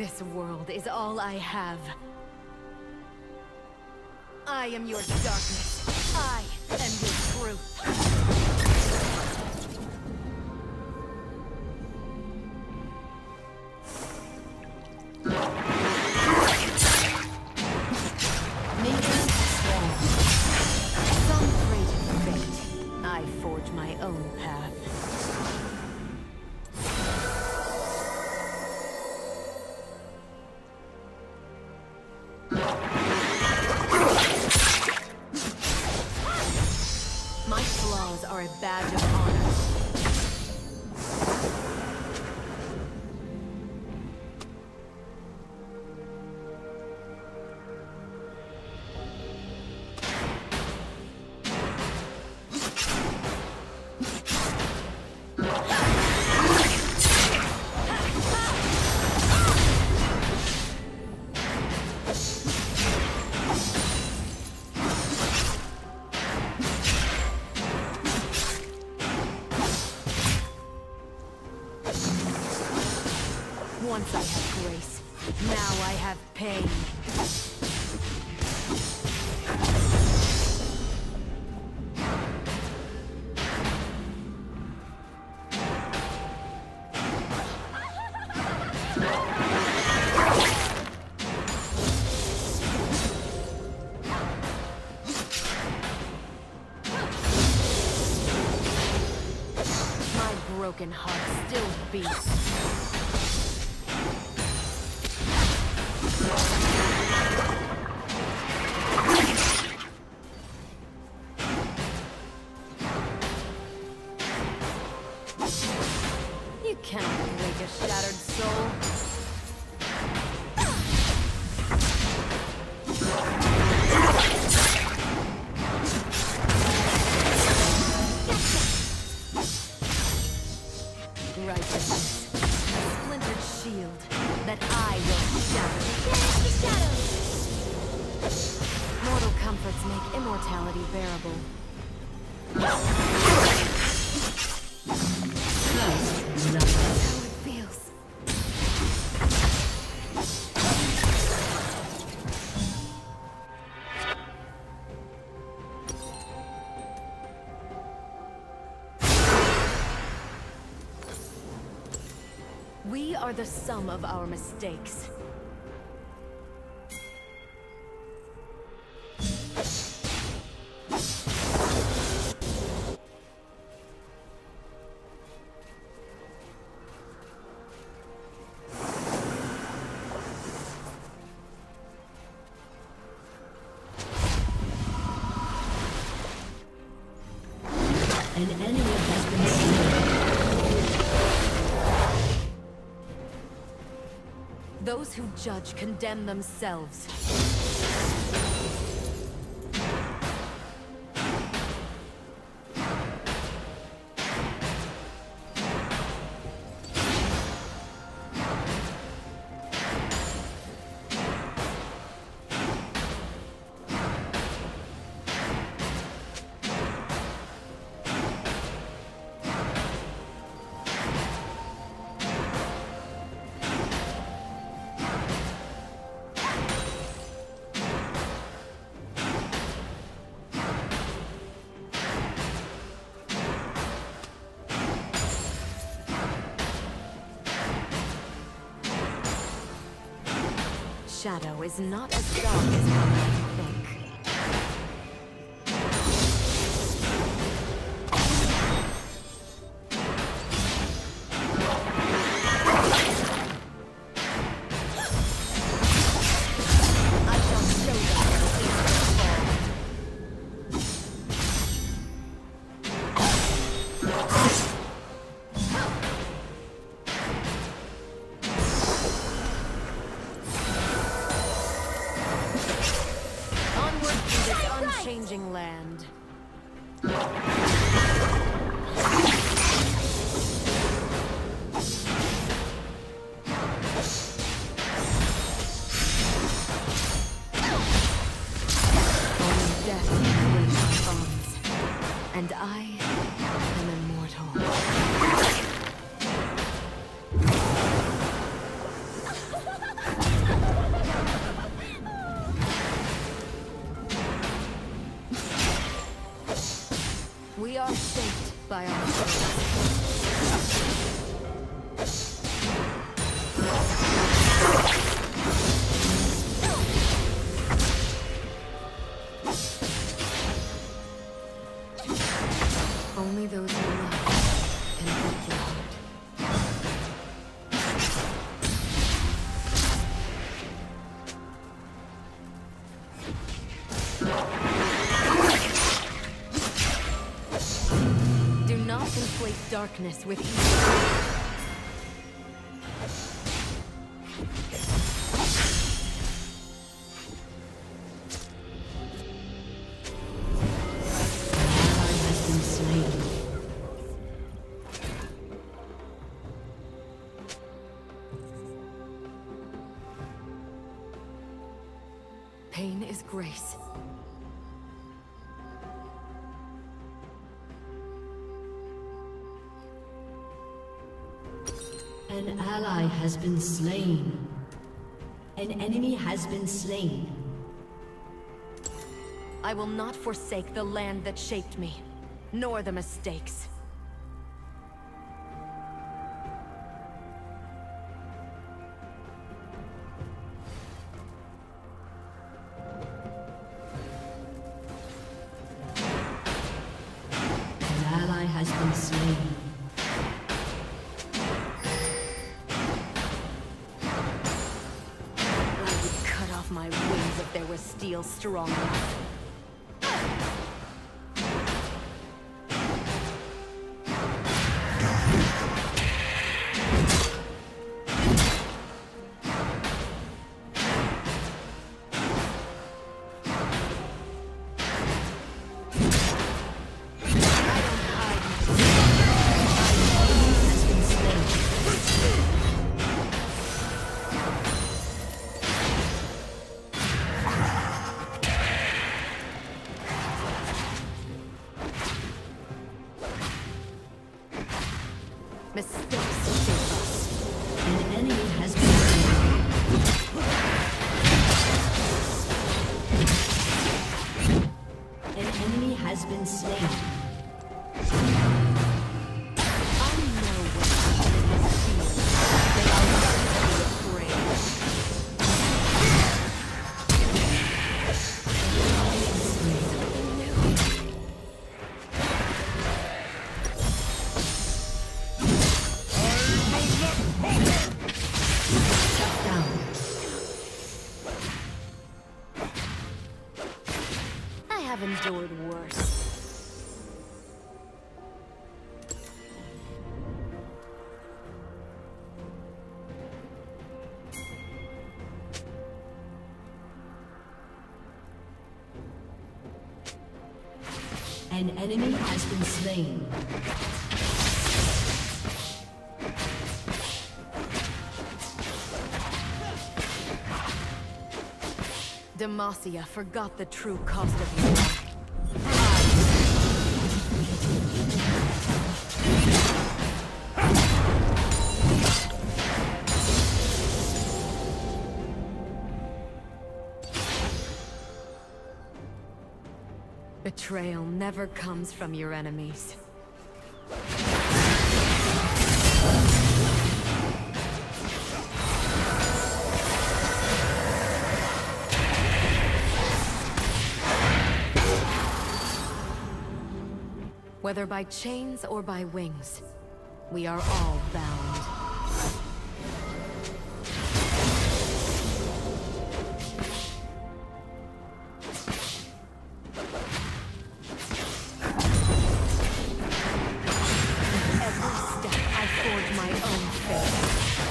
This world is all I have. I am your darkness. I am your truth. Are a badge of honor. Once I had grace, now I have pain. My broken heart still beats. You cannot break a shattered soul. Righteousness, a splintered shield that I will shatter. Dance the shadows! Mortal comforts make immortality bearable. That's how it feels. We are the sum of our mistakes. An enemy has been slain. Those who judge condemn themselves. Shadow is not as dark as one might think. I shall show them the changing land. Only death breaks our bonds, and I am immortal. darkness with evil. Pain is grace. An ally has been slain. An enemy has been slain. I will not forsake the land that shaped me, nor the mistakes. An ally has been slain. My wings if there was steel strong enough. Mistakes shape us. An enemy has been slain. An enemy has been slain. I know what the enemies feel. They are not to be afraid. I've endured worse. An enemy has been slain. Demacia forgot the true cost of your life. Betrayal never comes from your enemies. Whether by chains or by wings, we are all bound. Every step I forge my own fate.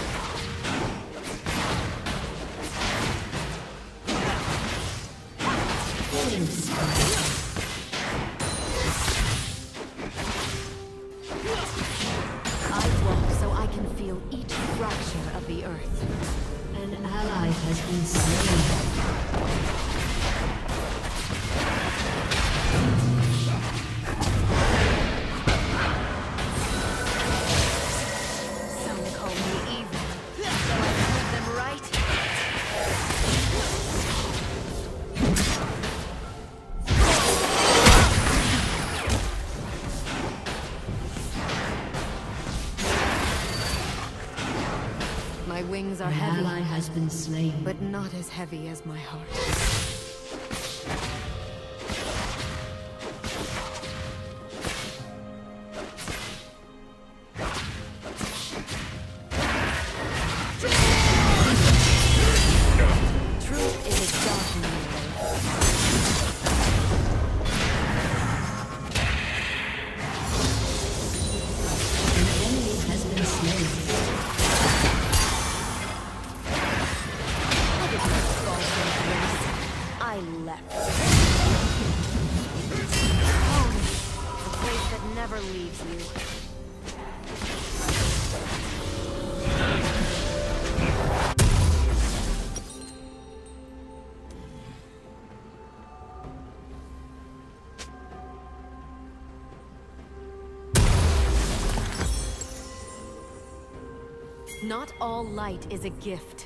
Each fracture of the earth. An ally has been slain. Some call me evil, so I prove them right. My wings are An heavy, ally has been slain. but not as heavy as my heart. Truth is darkening. Not all light is a gift.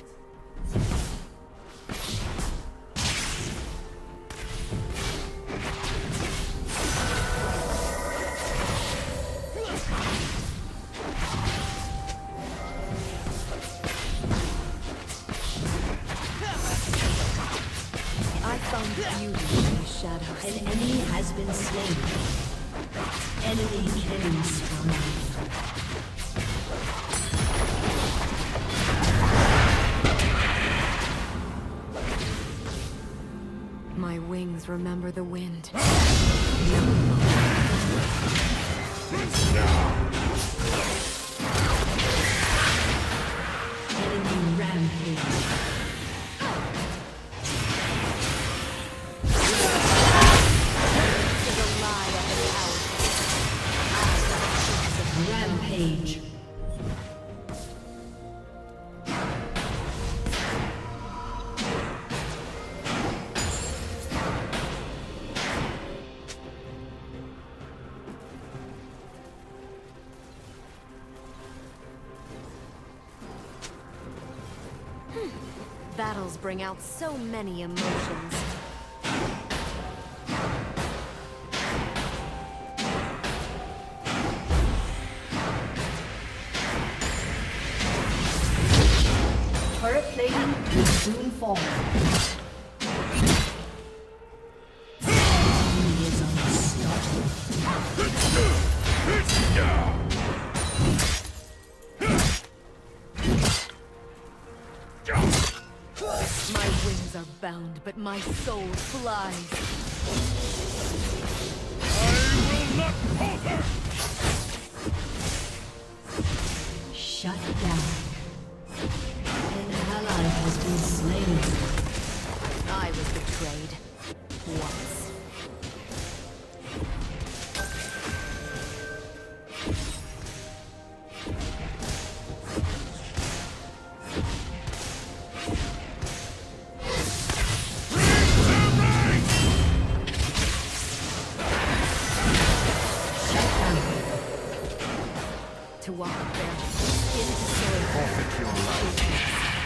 I found beauty in these shadows. An enemy has been slain. Enemy killing spree. My wings remember the wind. Enemy rampage. Rampage. Battles bring out so many emotions. Turret plating will soon fall. He is unstoppable. My wings are bound, but my soul flies. I will not falter! Shut down. An ally has been slain. I was betrayed. Once. To walk there, skin to soil. Forfeit your life.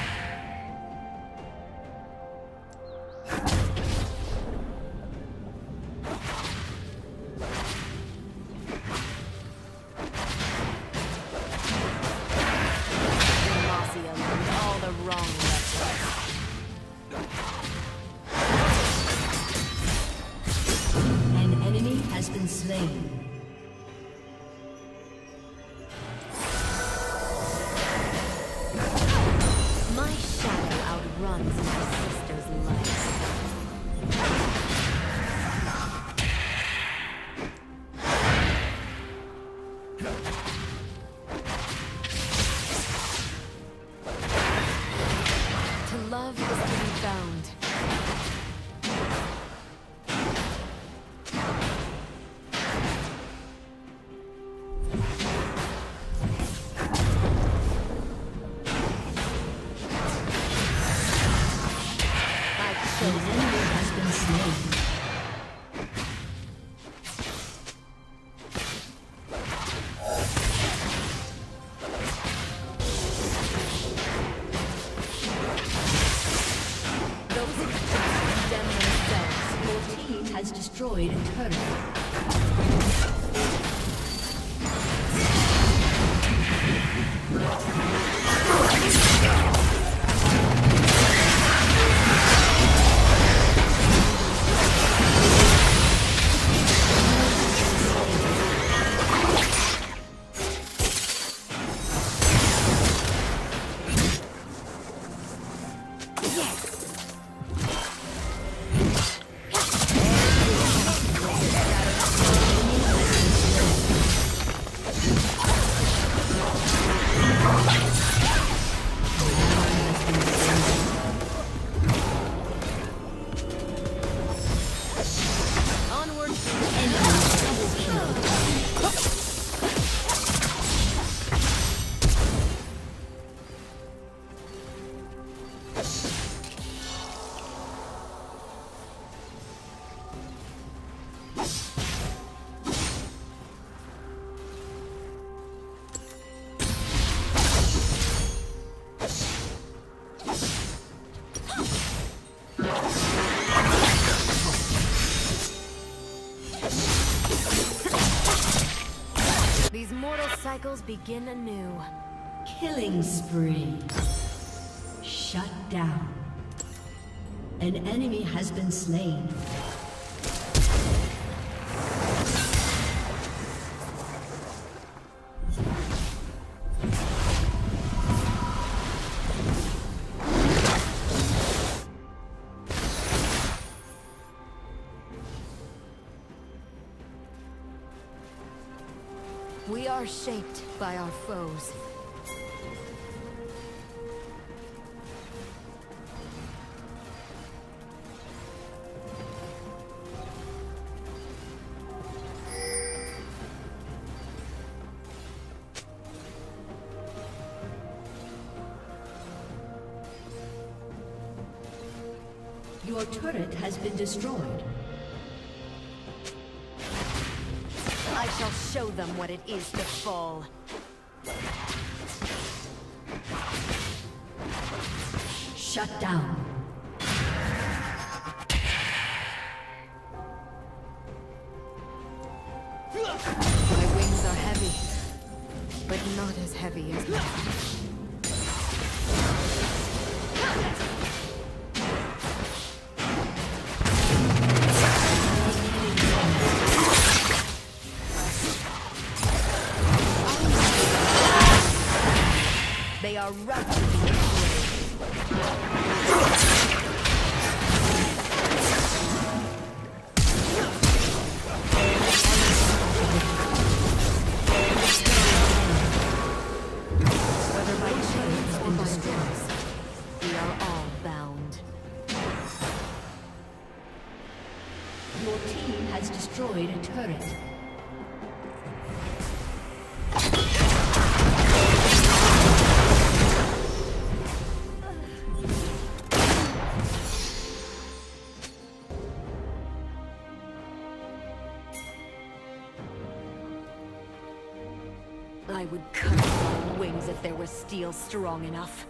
Demacia learned all the wrong lessons. An enemy has been slain. My shadow outruns my sister's life. To love is to be found. An enemy has been slain. Those who condemn themselves. Your team has destroyed a turret. cycles begin anew. Killing spree. Shut down. An enemy has been slain. We are shaped by our foes. Your turret has been destroyed. I shall show them what it is to fall. Shut down. My wings are heavy, but not as heavy as mine. They are rapidly whether by chance or by force, we are all bound. Your team has destroyed a turret. I would cut off my wings if there was steel strong enough.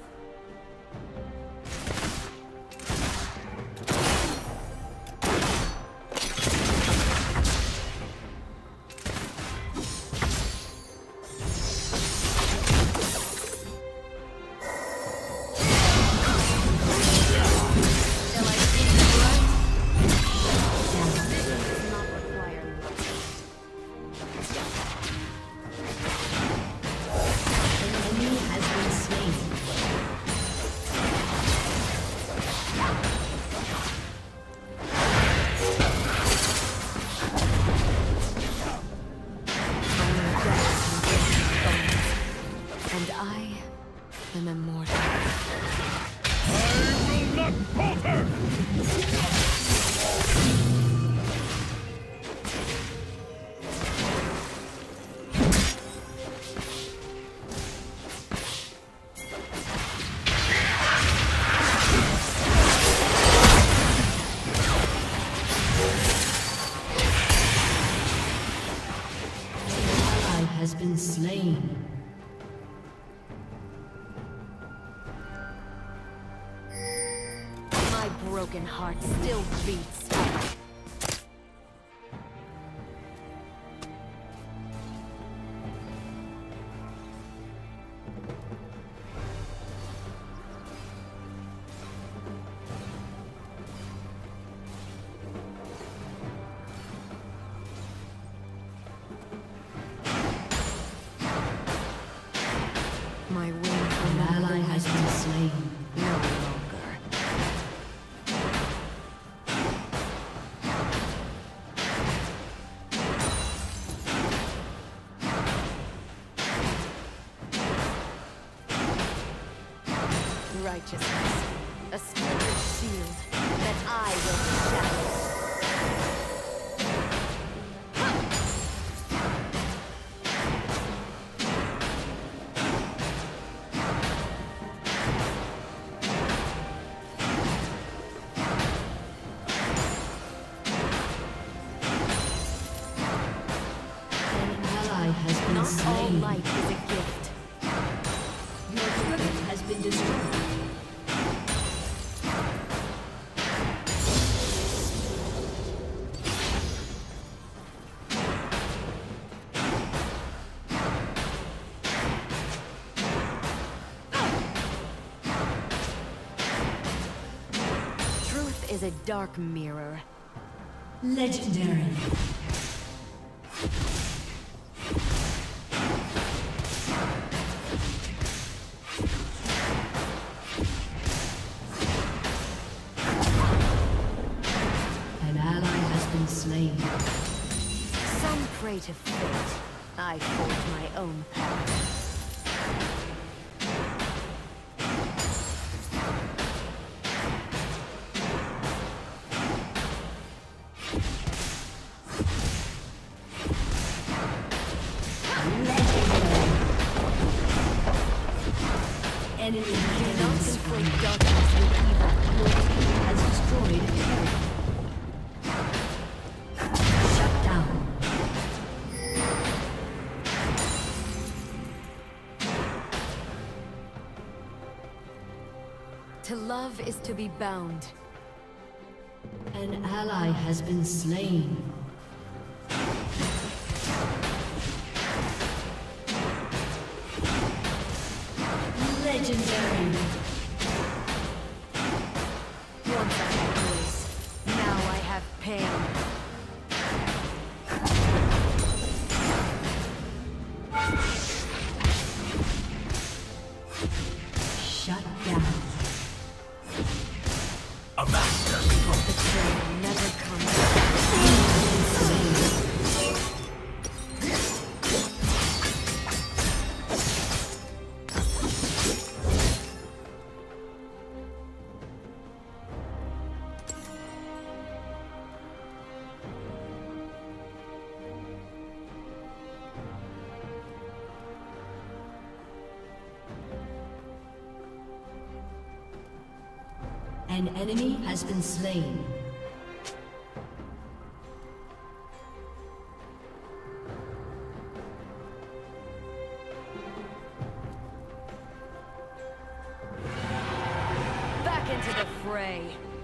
Shall I see the blood? This does not require much. An enemy has been slain. And I am immortal. I will not falter! Ally has been slain. My broken heart still beats. My wings will An not ally has been slain. no longer. Righteousness, a splendid shield that I will shatter. An ally has been Not all slain. light is a gift. Your turret has been destroyed. is a dark mirror. Legendary. An ally has been slain. Some pray to fate. I forge my own path. Enemy Do not kills. conflate darkness with evil. Your team has destroyed a turret. Shut down. To love is to be bound. An ally has been slain. Legendary. Once I had grace, now I have pain. Shut down. A master. Betrayal never comes. An enemy has been slain. Back into the fray.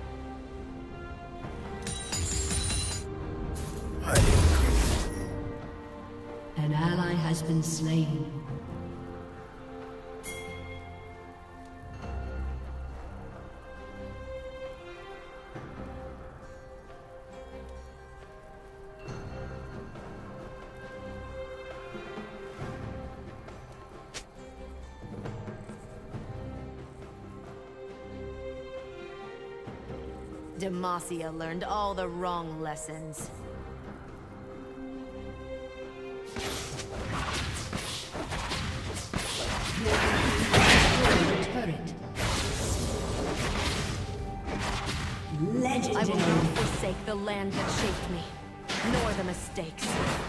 An ally has been slain. Demacia learned all the wrong lessons. Turret. I will Legendary. not forsake the land that shaped me, nor the mistakes.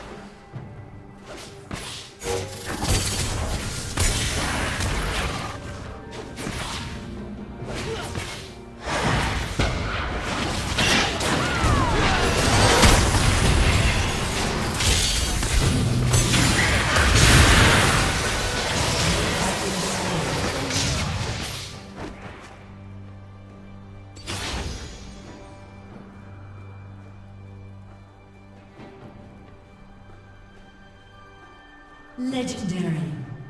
Legendary.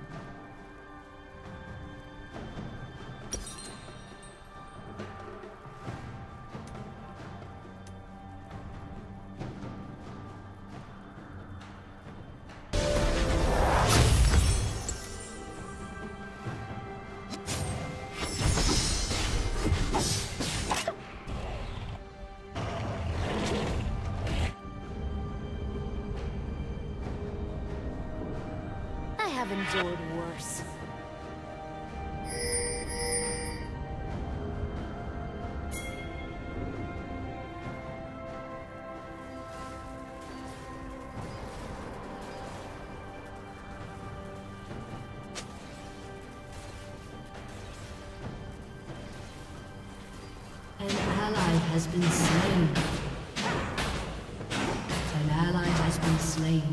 I have endured worse. An ally has been slain. An ally has been slain.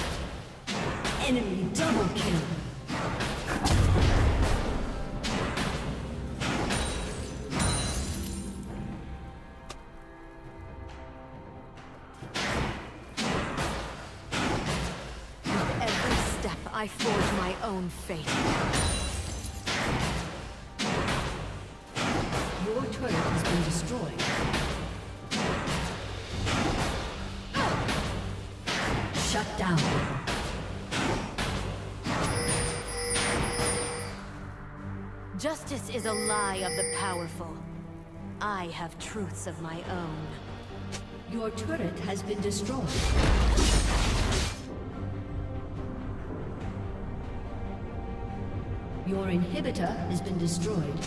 Enemy double kill. With every step, I forge my own fate. Your turret has been destroyed. Shut down. Justice is a lie of the powerful. I have truths of my own. Your turret has been destroyed. Your inhibitor has been destroyed.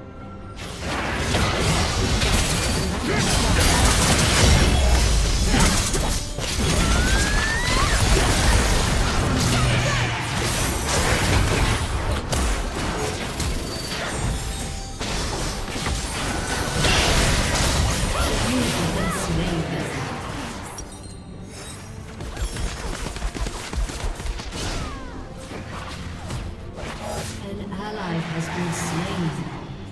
An ally has been slain.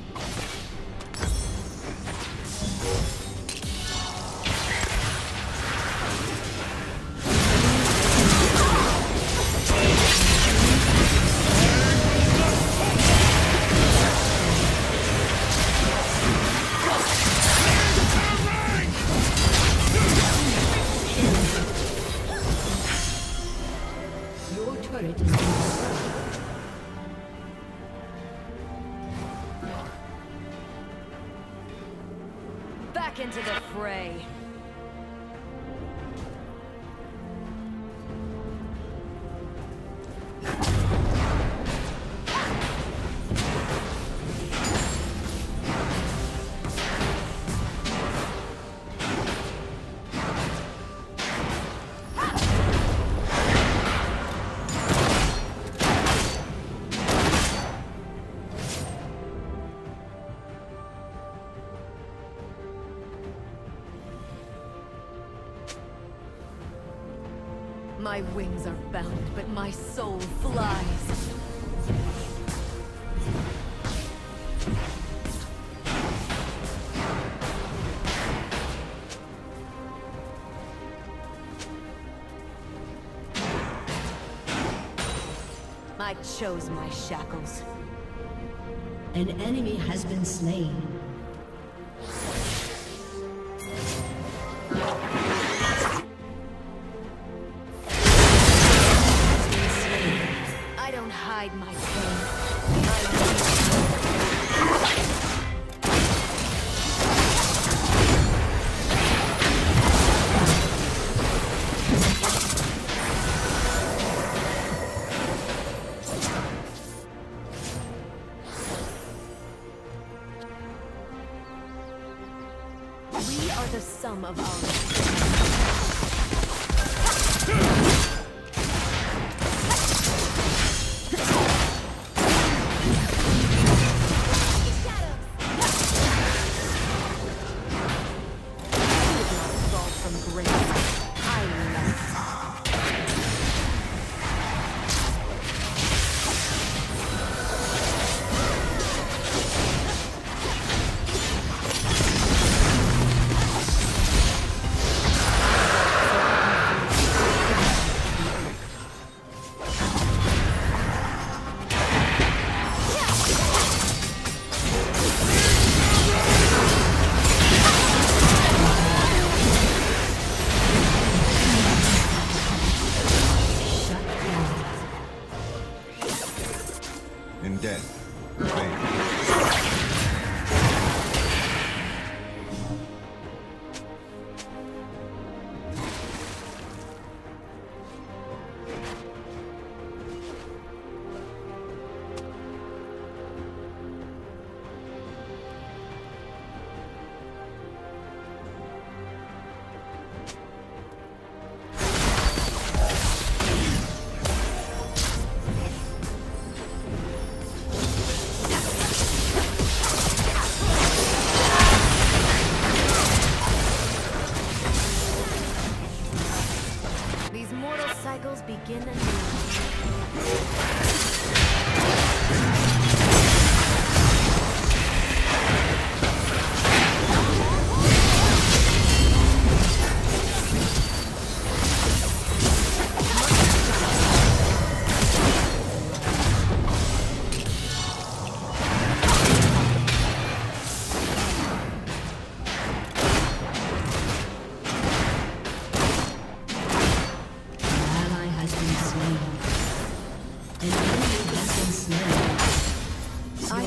Your turret is being Back into the fray. My wings are bound, but my soul flies. I chose my shackles. An enemy has been slain. I don't hide my pain. We are the sum of our... In death, remain.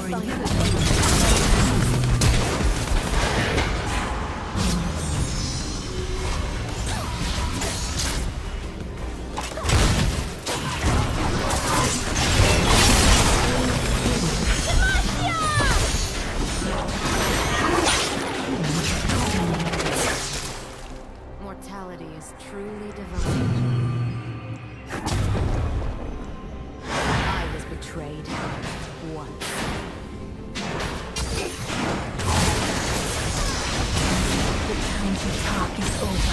Mortality is truly divine. I was betrayed once. The time to talk is over.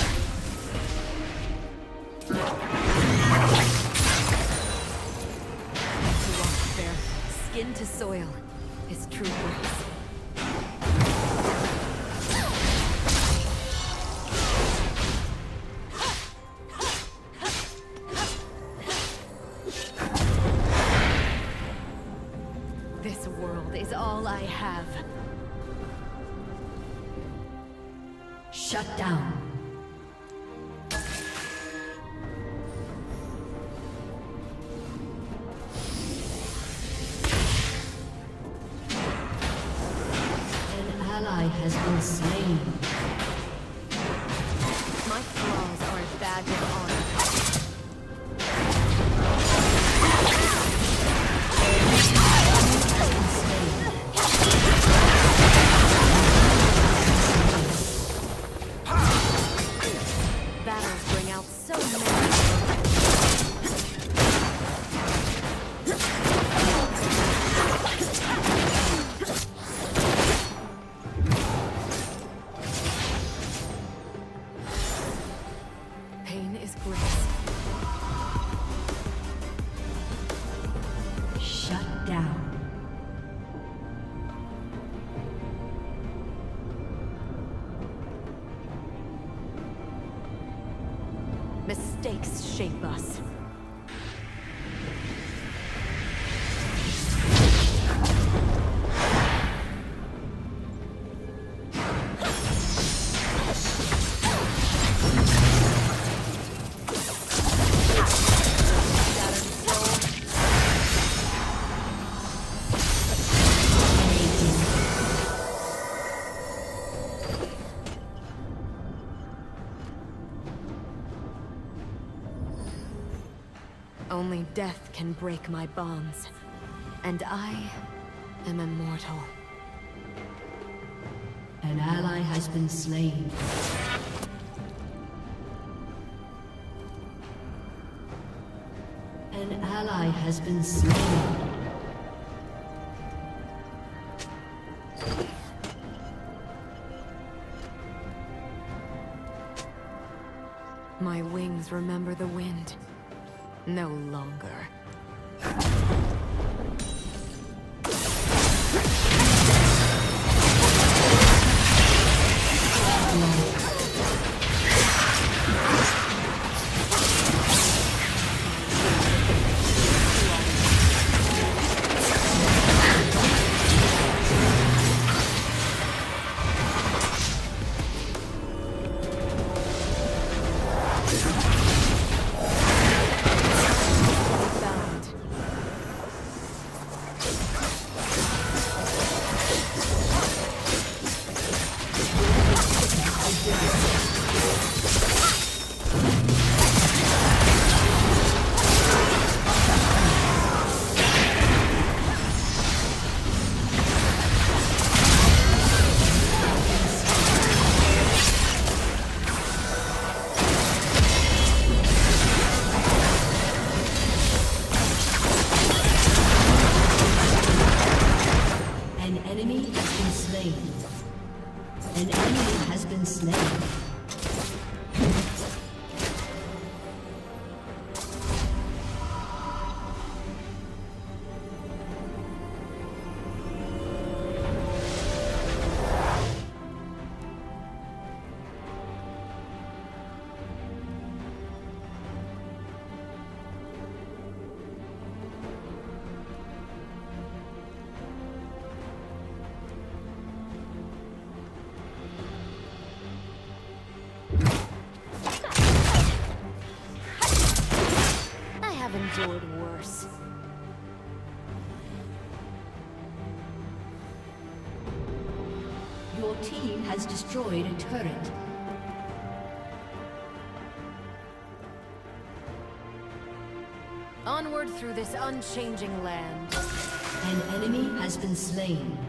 To walk bare, skin to soil, is true grace. This world is all I have. Shut down. An ally has been slain. My flaws are a badge of honor. Battles bring out so many. Pain is grace. Shut down. Mistakes shape us. Only death can break my bonds, and I am immortal. An ally has been slain. An ally has been slain. My wings remember the wind. No longer. team has destroyed a turret. Onward through this unchanging land. An enemy has been slain.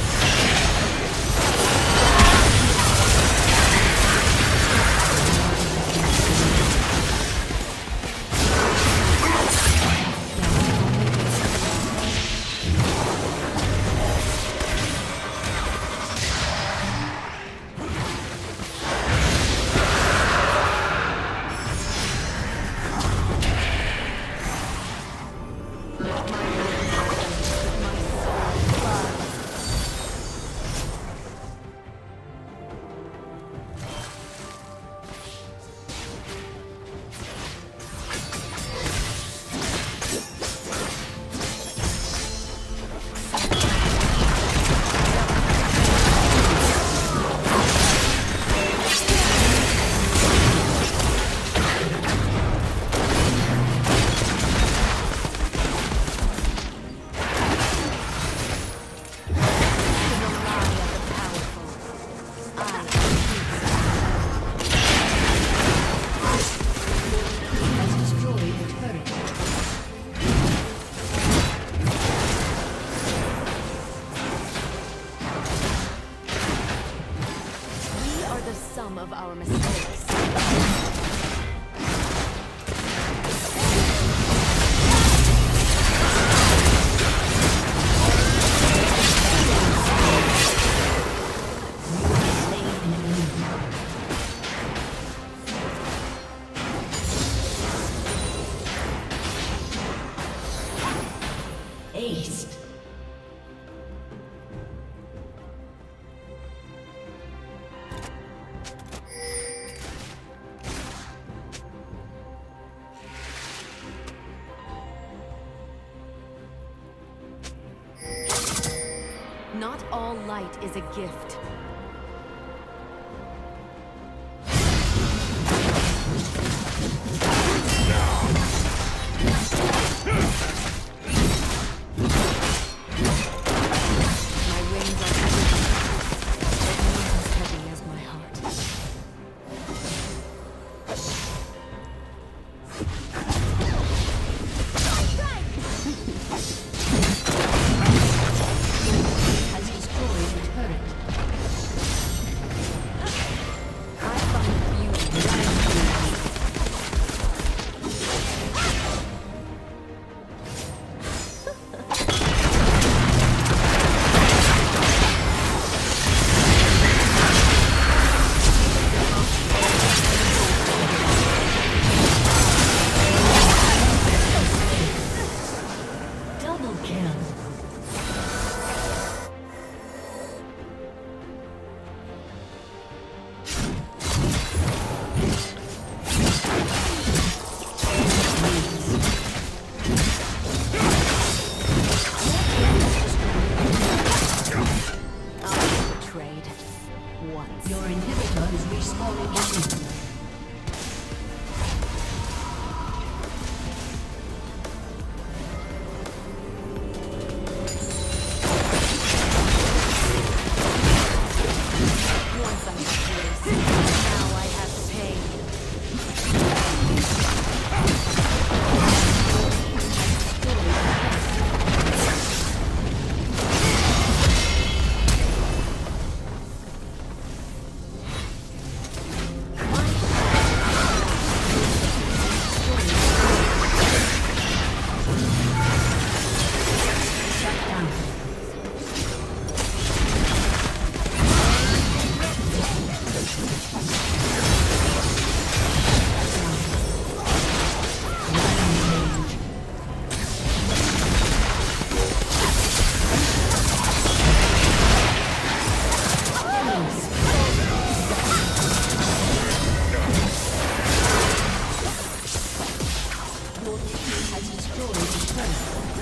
Of our mistakes. Aced. Not all light is a gift. My wings are heavy, but not as heavy as my heart. Has destroyed a turret. I find beauty in my Double kill. trade once. Your inhibitor is respawning in. Once I have grace, now I have pain. Your team has destroyed a turret.